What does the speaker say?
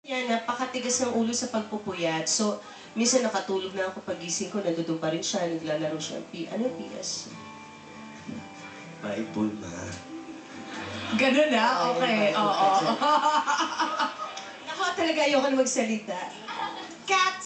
Yan, napakatigas ng ulo sa pagpupuyat. So, minsan nakatulog na ako pagising ko, nandudong pa rin siya, naglalaro siya. Ano yung PS? Bible, ma. Ganun na? Okay, oo. Ako talaga ayoko na magsalita. Cat